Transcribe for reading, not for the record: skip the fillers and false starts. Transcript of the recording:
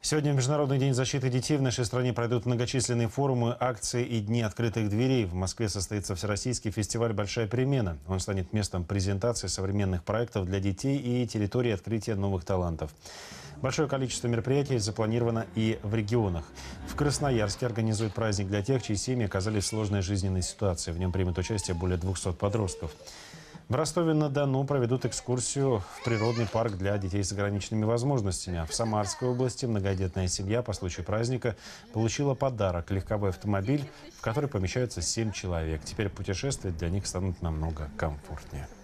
Сегодня Международный день защиты детей. В нашей стране пройдут многочисленные форумы, акции и дни открытых дверей. В Москве состоится Всероссийский фестиваль «Большая перемена». Он станет местом презентации современных проектов для детей и территории открытия новых талантов. Большое количество мероприятий запланировано и в регионах. В Красноярске организуют праздник для тех, чьи семьи оказались в сложной жизненной ситуации. В нем примут участие более 200 подростков. В Ростове-на-Дону проведут экскурсию в природный парк для детей с ограниченными возможностями. А в Самарской области многодетная семья по случаю праздника получила подарок – легковой автомобиль, в который помещаются 7 человек. Теперь путешествия для них станут намного комфортнее.